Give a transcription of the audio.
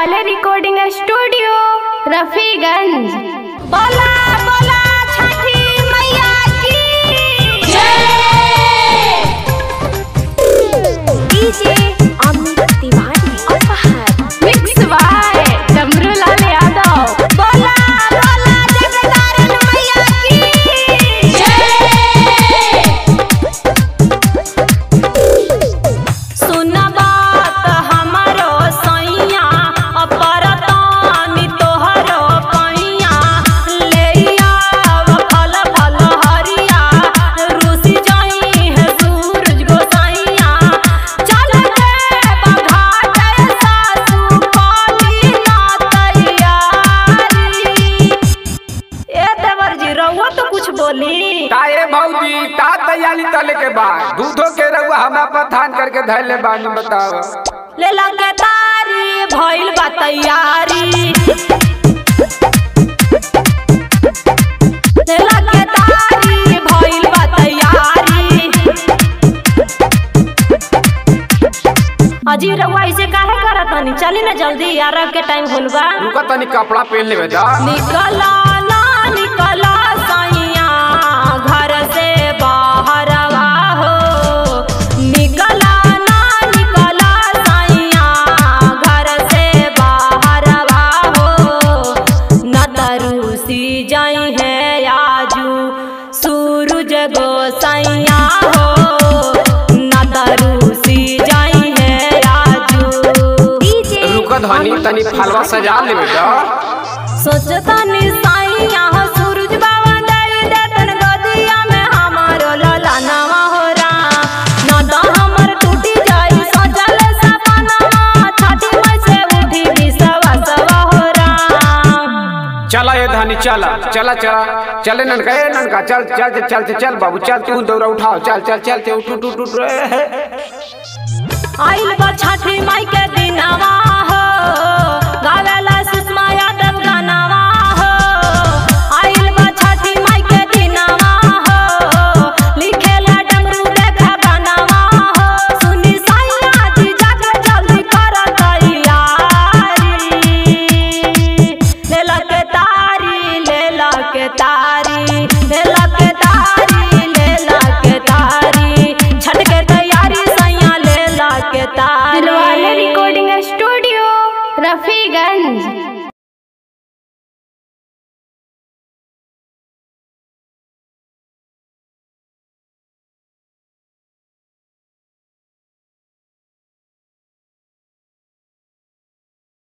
वाले recording studio Rafiganj. बोला बोला छठी मैया की जय। DJ Amit Tiwari mix by Damru Lal Yadav. बोला बोला जगदारन मैया की जय। सुना बात हमारो सैया अपरतानी तोहरो पैया ले आव फल फल हरिया रूसी जाई है सूरज गोसाइया चल के बघाट सासू काली ना तैयारी। ए देवर जी रहुआ तो कुछ बोली काए भौजी ता तैयारी तले के बाद दूधो के रहुआ हमरा पर थान करके धैले बानी बताओ। ले लगे तारी भइल बा तैयारी ले लगे तारी भइल बा तैयारी। अजी रहुआ ऐसे काहे करत हनी चली ना जल्दी यार के टाइम होल बा। रुका तनी कपड़ा पहन लेवे दा। निकला ना निकला सैया घर से बाहर हो निकला ना निकला सैया घर से बाहर हो न तरूसी जाई है आजू सूरज गोसाइया हो न तरूसी जाई है आजू। रुका धनी तनी फलवा सजा लेवे दा। सोचता निसाइया हो सूरज बाबा दे देतन गदिया में हमारो ललनवा हो राम न द हमर टूटी जाई सजल सपना छठी मई से उठी विश्वासवा हो राम। चला ये धनी चला चला चला चले ननका ए ननका चल चल चल चल चल बाबू चल तू दौरा उठाओ चल चल चल ते उठ उठ उठ रे। आइल बा छठी मई के दिनवा हो गावे